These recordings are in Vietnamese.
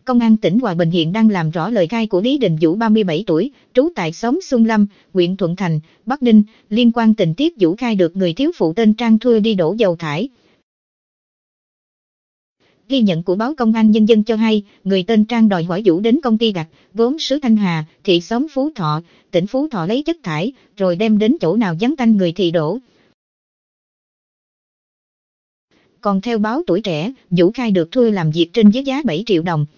Công an tỉnh Hòa Bình hiện đang làm rõ lời khai của Lý Đình Vũ 37 tuổi, trú tại xóm Xuân Lâm, huyện Thuận Thành, Bắc Ninh, liên quan tình tiết Vũ khai được người thiếu phụ tên Trang thuê đi đổ dầu thải. Ghi nhận của báo Công an Nhân dân cho hay, người tên Trang đòi hỏi Vũ đến công ty gặt, vốn xứ Thanh Hà, thị xóm Phú Thọ, tỉnh Phú Thọ lấy chất thải, rồi đem đến chỗ nào vắng tanh người thì đổ. Còn theo báo Tuổi Trẻ, Vũ khai được thuê làm việc trên với giá 7 triệu đồng.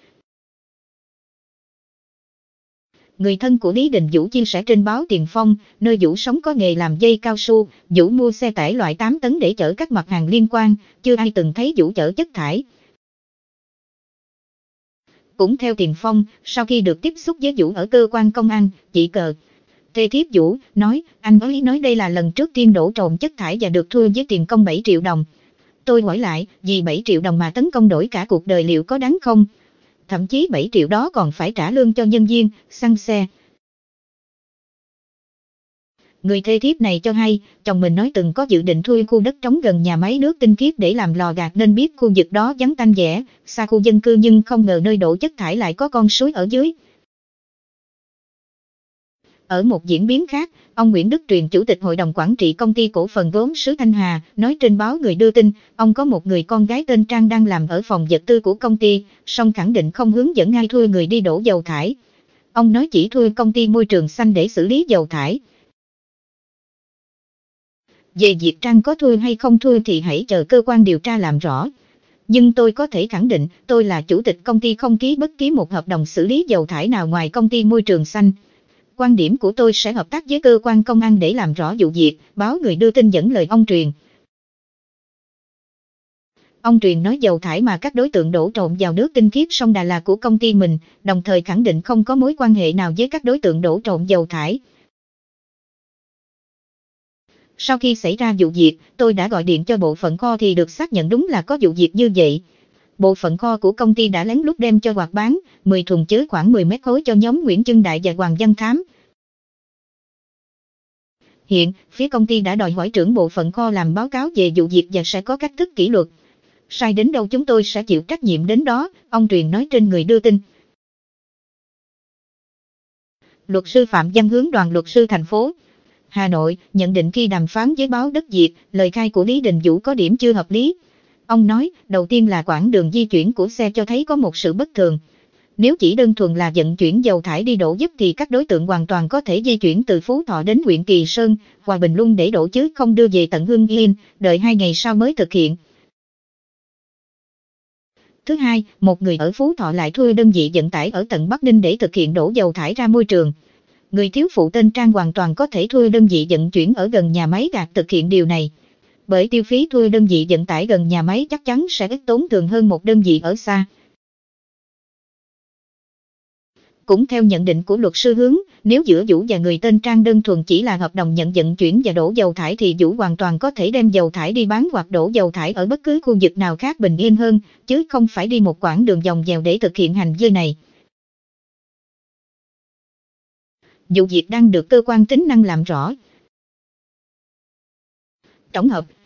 Người thân của Lý Đình Vũ chia sẻ trên báo Tiền Phong, nơi Vũ sống có nghề làm dây cao su, Vũ mua xe tải loại 8 tấn để chở các mặt hàng liên quan, chưa ai từng thấy Vũ chở chất thải. Cũng theo Tiền Phong, sau khi được tiếp xúc với Vũ ở cơ quan công an, chị Cờ, thê thiếp Vũ, nói, anh ấy nói đây là lần trước tiên đổ trộm chất thải và được thuê với tiền công 7 triệu đồng. Tôi hỏi lại, vì 7 triệu đồng mà tấn công đổi cả cuộc đời liệu có đáng không? Thậm chí 7 triệu đó còn phải trả lương cho nhân viên, xăng xe. Người thê thiếp này cho hay, chồng mình nói từng có dự định thuê khu đất trống gần nhà máy nước tinh khiết để làm lò gạt nên biết khu vực đó vắng tanh vẽ, xa khu dân cư nhưng không ngờ nơi đổ chất thải lại có con suối ở dưới. Ở một diễn biến khác, ông Nguyễn Đức Truyền, Chủ tịch Hội đồng Quản trị Công ty Cổ phần Gốm sứ Thanh Hà, nói trên báo Người đưa tin, ông có một người con gái tên Trang đang làm ở phòng vật tư của công ty, song khẳng định không hướng dẫn ai thuê người đi đổ dầu thải. Ông nói chỉ thuê công ty Môi trường xanh để xử lý dầu thải. Về việc Trang có thuê hay không thuê thì hãy chờ cơ quan điều tra làm rõ. Nhưng tôi có thể khẳng định, tôi là chủ tịch công ty không ký bất kỳ một hợp đồng xử lý dầu thải nào ngoài công ty Môi trường xanh. Quan điểm của tôi sẽ hợp tác với cơ quan công an để làm rõ vụ việc, báo Người đưa tin dẫn lời ông Truyền. Ông Truyền nói dầu thải mà các đối tượng đổ trộm vào nước tinh khiết sông Đà là của công ty mình, đồng thời khẳng định không có mối quan hệ nào với các đối tượng đổ trộm dầu thải. Sau khi xảy ra vụ việc, tôi đã gọi điện cho bộ phận kho thì được xác nhận đúng là có vụ việc như vậy. Bộ phận kho của công ty đã lén lút đem cho Hoạt bán 10 thùng chứa khoảng 10 mét khối cho nhóm Nguyễn Trưng Đại và Hoàng Văn Thám. Hiện, phía công ty đã đòi hỏi trưởng bộ phận kho làm báo cáo về vụ việc và sẽ có cách thức kỷ luật. Sai đến đâu chúng tôi sẽ chịu trách nhiệm đến đó, ông Truyền nói trên Người đưa tin. Luật sư Phạm Văn Hướng, đoàn luật sư thành phố Hà Nội, nhận định khi đàm phán với báo Đất Việt, lời khai của Lý Đình Vũ có điểm chưa hợp lý. Ông nói, đầu tiên là quãng đường di chuyển của xe cho thấy có một sự bất thường. Nếu chỉ đơn thuần là vận chuyển dầu thải đi đổ giúp thì các đối tượng hoàn toàn có thể di chuyển từ Phú Thọ đến huyện Kỳ Sơn, Hòa Bình luôn để đổ chứ không đưa về tận Hưng Yên, đợi 2 ngày sau mới thực hiện. Thứ hai, một người ở Phú Thọ lại thuê đơn vị vận tải ở tận Bắc Ninh để thực hiện đổ dầu thải ra môi trường. Người thiếu phụ tên Trang hoàn toàn có thể thuê đơn vị vận chuyển ở gần nhà máy gạt thực hiện điều này. Bởi tiêu phí thuê đơn vị vận tải gần nhà máy chắc chắn sẽ ít tốn thường hơn một đơn vị ở xa. Cũng theo nhận định của luật sư Hướng, nếu giữa Vũ và người tên Trang đơn thuần chỉ là hợp đồng nhận vận chuyển và đổ dầu thải thì Vũ hoàn toàn có thể đem dầu thải đi bán hoặc đổ dầu thải ở bất cứ khu vực nào khác bình yên hơn, chứ không phải đi một quãng đường vòng vèo để thực hiện hành vi này. Vụ việc đang được cơ quan chức năng làm rõ. Tổng hợp,